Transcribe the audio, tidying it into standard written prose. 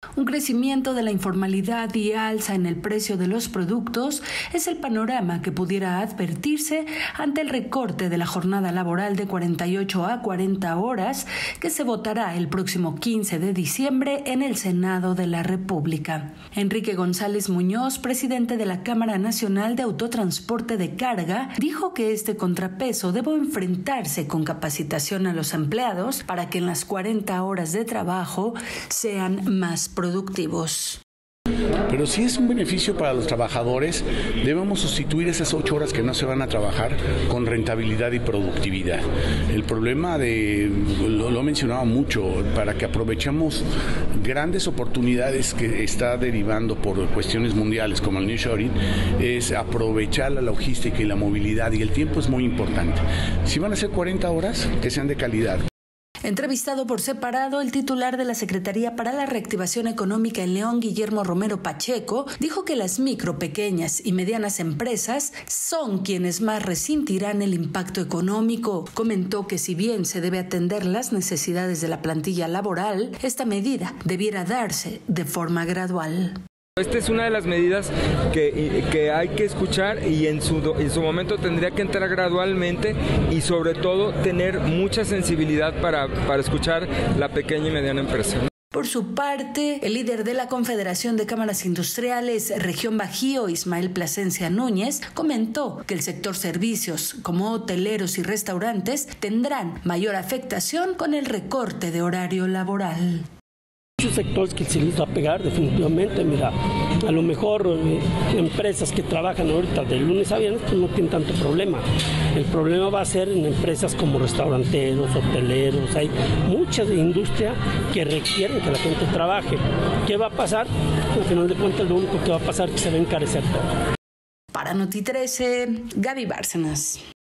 Un crecimiento de la informalidad y alza en el precio de los productos es el panorama que pudiera advertirse ante el recorte de la jornada laboral de 48 a 40 horas que se votará el próximo 15 de diciembre en el Senado de la República. Enrique González Muñoz, presidente de la Cámara Nacional de Autotransporte de Carga, dijo que este contrapeso debe enfrentarse con capacitación a los empleados para que en las 40 horas de trabajo sean más productivos. Pero si es un beneficio para los trabajadores, debemos sustituir esas 8 horas que no se van a trabajar con rentabilidad y productividad. El problema lo he mencionado mucho, para que aprovechemos grandes oportunidades que está derivando por cuestiones mundiales como el nearshoring, es aprovechar la logística y la movilidad, y el tiempo es muy importante. Si van a ser 40 horas, que sean de calidad. Entrevistado por separado, el titular de la Secretaría para la Reactivación Económica en León, Guillermo Romero Pacheco, dijo que las micro, pequeñas y medianas empresas son quienes más resentirán el impacto económico. Comentó que si bien se debe atender las necesidades de la plantilla laboral, esta medida debiera darse de forma gradual. Esta es una de las medidas que hay que escuchar y en su momento tendría que entrar gradualmente y sobre todo tener mucha sensibilidad para escuchar la pequeña y mediana empresa. Por su parte, el líder de la Confederación de Cámaras Industriales Región Bajío, Ismael Plasencia Núñez, comentó que el sector servicios, como hoteleros y restaurantes, tendrán mayor afectación con el recorte de horario laboral. Muchos sectores que se les va a pegar definitivamente. Mira, a lo mejor empresas que trabajan ahorita de lunes a viernes pues no tienen tanto problema. El problema va a ser en empresas como restauranteros, hoteleros. Hay muchas de industria que requieren que la gente trabaje. ¿Qué va a pasar? Al final de cuentas, lo único que va a pasar es que se va a encarecer todo. Para Noti 13, Gaby Bárcenas.